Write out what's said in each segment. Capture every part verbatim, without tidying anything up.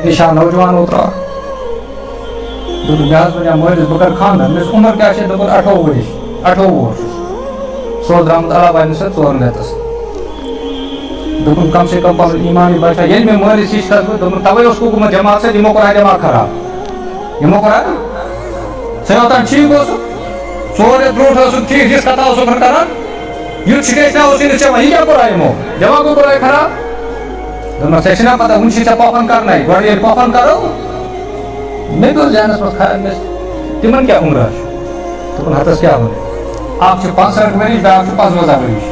نشا نوجوان اترا مز ون مالس بہ کر خاندر مس عمر کیا دپن اٹھووُہ ورش اٹھووُہ وُہر سو درامت علاوہ سر ژور رٮ۪تس دپن کم سے کم پنن ایمانی بچا ییٚلہِ مےٚ مٲلِس ہِش کھس بہٕ دپن توے اوس حکوٗمت جماعت سۭتۍ یِمو کوٚرا دٮ۪ماغ خراب یِمو کوٚرا ژےٚ اوتان ٹھیٖک اوسُکھ ژور رٮ۪تھ برونٛٹھ اوسُکھ ٹھیٖک یِژھ کتھا اوسُکھ نہٕ کران یُتھ شِکیشنا اوسُے نہٕ ژےٚ وۄنۍ یہِ کیٛاہ کوٚرا یِمو دٮ۪ماغو کوٚرا خراب دوٚپمَس ژےٚ چھِنا پتہ وٕنہِ چھِ ژےٚ پۄپھن کرنَے گۄڈٕ ییٚلہِ پۄپھن کرو مےٚ گوٚو ذہنس منٛز خیال مےٚ تِمن کیٛاہ عُمرا چھُ دوٚپُن ہتس کیٛاہ وَنہٕ اکھ چھُ پانٛژہٲٹھ ؤرِش بیٛاکھ چھُ پانٛژوَنٛزاہ ؤرِش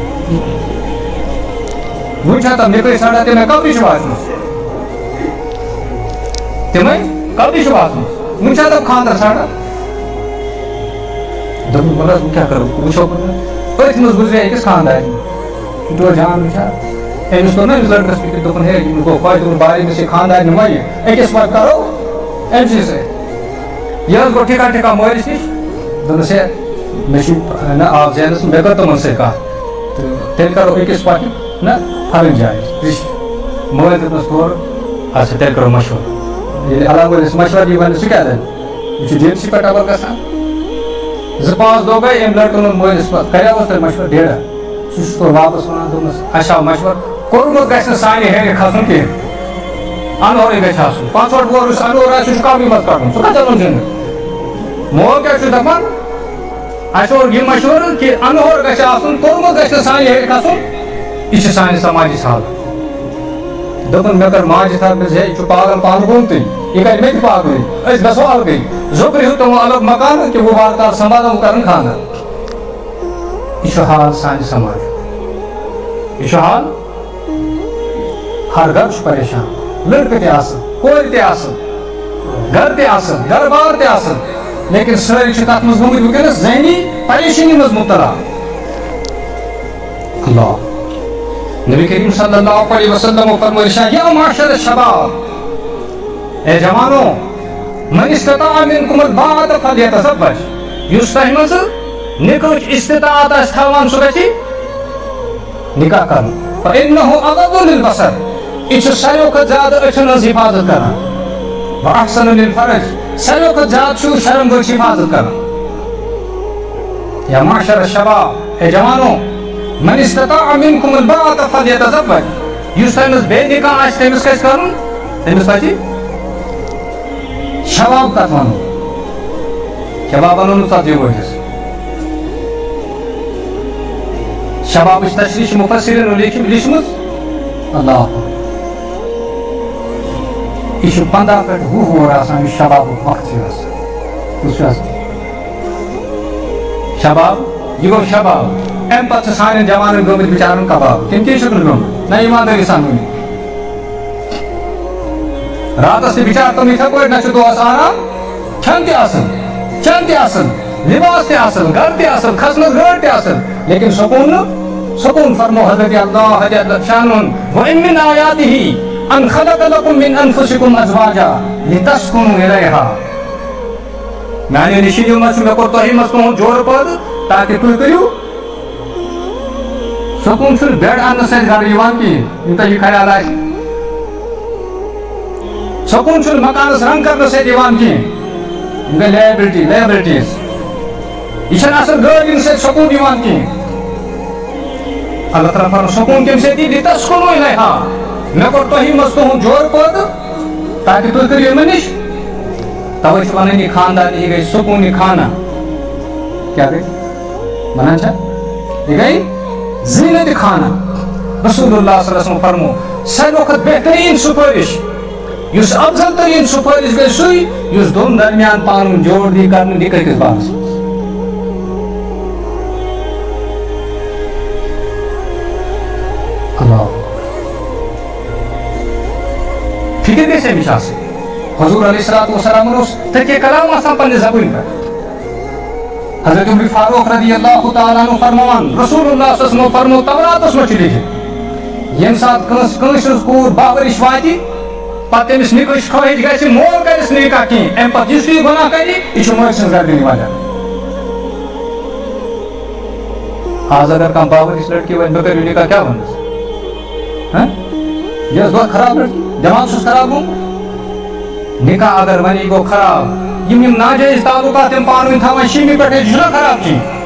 وٕنہِ چھا تِم نِکٕے ژھانڈان تِمے کَپرِ چھِ واژمٕژ تِمے کَپرِ چھِ واژمٕژ وٕنہِ چھا تِم خانٛدر ژھانڈان دوٚپُن وَلہٕ حظ وۄنۍ کیٛاہ کَرو وٕچھو أتھۍ منٛز گُزرے أکِس خانٛدارنہِ یہِ توٚر جان وٕچھان أمِس توٚر نا أمِس لٔڑکَس فِکرِ دوٚپُن ہے یِم گوٚو پاے دوٚپُن بارے أمِس یہِ خانٛدارنہِ وَنہِ أکِس وَتہِ کَرو أمۍ سٕے سۭتۍ یہِ حظ گوٚو ٹھِکا ٹھِکا مٲلِس نِش دوٚپنَس ہے مےٚ چھُ نہ آو ذہنَس مےٚ کٔر تِمن سۭتۍ کَتھ تہٕ تیٚلہِ کَرو أکِس پَتہٕ نہ پھَلٲنۍ جایہِ رِشتہٕ مٲلۍ دوٚپنَس تورٕ اچھا تیٚلہِ کَرو مشوَرٕ ییٚلہِ علاوٕ وٲلِس مشوَرٕ یی وَنہِ سُہ کیٛاہ دَپہِ یہِ چھُ جیلسٕے پٮ۪ٹھ اَوَر گژھان زٕ پانٛژھ دۄہ گٔے أمۍ لٔڑکَن ووٚن مٲلِس پَتہٕ کَریوُس تۄہہِ مشوَرٕ ڈیڑا سُہ چھُ تورٕ واپَس وَنان دوٚپنَس اَسہِ آو مشوَرٕ کوٚرمُت گژھِ نہٕ سانہِ ہیٚرِ کھسُن کینٛہہ اَنہورٕے گژھِ آسُن پانٛژھ وور یُس اَنہور آسہِ سُہ چھُ کَمٕے منٛز کَڑُن سُہ کَتہِ اَنُن زِندٕ مول کیٛاہ چھُ دَپان اَسہِ اوٚن یہِ مشوَرٕ کہِ اَنہور گژھِ آسُن کوٚرمُت گژھِ نہٕ سانہِ ہیٚرِ کھسُن یہِ چھِ سانہِ سماجِچ حالت دوٚپُن مےٚ کٔر ماجہِ تھپھ ہے یہِ چھُ پاگل پانہٕ گوٚمتُے یہِ کَرِ مےٚ تہِ پاگلٕے أسۍ گژھو الگٕے زوٚکرِ ہیوٚت تِمو الگ مکان کہِ وۄنۍ وارٕ کارٕ سنٛبھالو کَرُن خانٛدر یہِ چھُ حال سانہِ سماجُک یہِ چھُ حال ہر گرٕ چھُ پریشان لٔڑکہٕ تہِ اَصٕل کورِ تہِ اَصٕل گرٕ تہِ اَصٕل گرٕ بار تہِ اَصٕل لیکن سٲری چھِ تَتھ منٛز گٔمٕتۍ وٕنکٮ۪نَس ذہنی پریشٲنی منٛز مُبتلا اللہ نبی کریم صلی اللہ علیہ وسلم فرمٲے یا معاشر الشباب اے جوانو من استطاع منکم الباءۃ فلیتزوج یُس تۄہہِ منٛز نِکہٕچ استطاعت آسہِ تھاوان سُہ گژھِ نِکاح کَرُن فإنه أغض للبصر یہِ چھُ ساروٕے کھۄتہٕ زیادٕ أچھن ہٕنٛز حِفاظت کران وأحسن للفرج ساروٕے کھۄتہٕ زیادٕ چھُ شرمگٲہٕچ حِفاظت کران یا معاشر الشباب اے جوانو من استطاع منکم الباءۃ فلیتزوج یُس تۄہہِ منٛز بے نِکاح آسہِ تٔمِس کیٛاہ کرُن تٔمِس پَزِ شباب کَتھ وَنو شباب وَنو نہٕ ژَتجی ؤہرِس شبابٕچ تشریح چھِ مُفسِریٖنو لیٖچھمٕژ اللہ یہِ چھُ پنٛداہ پٮ۪ٹھ وُہ وُہُر آسان یُس شبابُک وقت چھُ آسان کُس چھُ آسان شباب یہِ گوٚو شباب اَمہِ پتہٕ چھِ سانٮ۪ن جوانن گٔمٕتۍ بِچارن کباب تِم تہِ چھُکھ نہٕ گٔمٕتۍ نہ ایٖماندٲری سان ؤنِو راتس تہِ بِچار تِم یِتھے پٲٹھۍ نہ چھُ دۄہس آرام کھٮ۪ن تہِ اَصٕل چٮ۪ن تہِ اَصٕل لِباس تہِ اَصٕل گرٕ تہِ اَصٕل کھسنس گٲڑۍ تہِ اَصٕل لیکن سکوٗن نہٕ سکوٗن فرمو حضرت اللہ جل شانُن وَإِن مِن آیاتِهِ أَن خَلَقَ لَكُم مِن أَنفُسِكُم أَزْوَاجًا لِتَسْكُنُوا إِلَيْهَا میانیو نِشٲنیو منٛز چھُ مےٚ کوٚر تۄہہِ منٛز تُہُنٛد جورٕ پٲدٕ تاکہِ تُہۍ کٔرِو سکوٗن چھُنہٕ بیڈ اَننہٕ سۭتۍ گرٕ یِوان کِہیٖنۍ یوٗتاہ یہِ خیال آسہِ سکوٗن چھُنہٕ مکانس رنٛگ کرنہٕ سۭتۍ یِوان کِہیٖنۍ یِم گٔے لیبلٹی لیبلٹیٖز یہِ چھنہٕ اَصٕل گٲڑۍ یِنہٕ سۭتۍ سکوٗن یِوان کِہیٖنۍ اللہ تعالیٰ فرمو سکوٗن کَمہِ سۭتۍ یی لِتَسْکُنُوا إِلَيْہا مےٚ کوٚر تۄہہِ منٛز تُہُنٛد جورٕ پٲدٕ تاکہِ تُہۍ کٔرِو یِمن نِش تَوے چھِ وَنان یہِ خاندان یہِ گٔے سکوٗنی خانہ کیٛاہ گٔے وَنان چھا یہِ گٔے زیٖنتِ خانہ رسول اللہ صلی اللہ علیہ وسلم فرمو ساروٕے کھۄتہٕ بہتریٖن سُفٲرِش یُس افضل تریٖن سُفٲرِش گٔے سُے یُس دۄن درمیان پانہٕ ؤنۍ جوڑ دی کرنہٕ نِکاح کِس بارس منٛز اللہ فِکر گژھِ أمِس آسٕنۍ حضوٗر علیہ الصلوٰتُ وسلامن اوس تٔکیہِ کلام آسان پننہِ زبٲنۍ پٮ۪ٹھ حضرت عمر فاروق رضی اللہ تعالیٰ عنہ فرماوان رسول اللہ صلی اللہ علیہ وسلم فرمو توراتس منٛز چھُ لیٖکھِتھ ییٚمہِ ساتہٕ کٲنٛسہِ کٲنٛسہِ ہٕنٛز کوٗر باہ ؤرِش واتہِ پتہٕ تٔمِس نِکٕچ خٲہِش گژھِ مول کرٮ۪س نہٕ نِکاح کِہیٖنۍ اَمہِ پتہٕ یُس یہِ گۄناہ کرِ یہِ چھُ مٲلۍ سٕنٛز گردنہِ وجہ آز اگر کانٛہہ باہ ؤرِش لڑکی وَنہِ مےٚ کٔرِو نِکاح کیٛاہ وَنس یہِ ٲس دۄہ خراب لڑکی دٮ۪ماغ چھُس خراب گوٚمُت نکاح اگر ونی گو خراب یم یم ناجائز تعلقات یم پانوین تھاوان شیمی پٹھے چھنا خراب چی